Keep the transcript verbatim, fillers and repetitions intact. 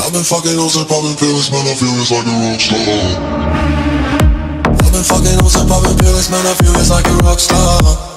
I've been fucking hoes and popping pills, man, I feel it's like a rock star. I've been fucking hoes and popping pills, man, I feel it's like a rock star.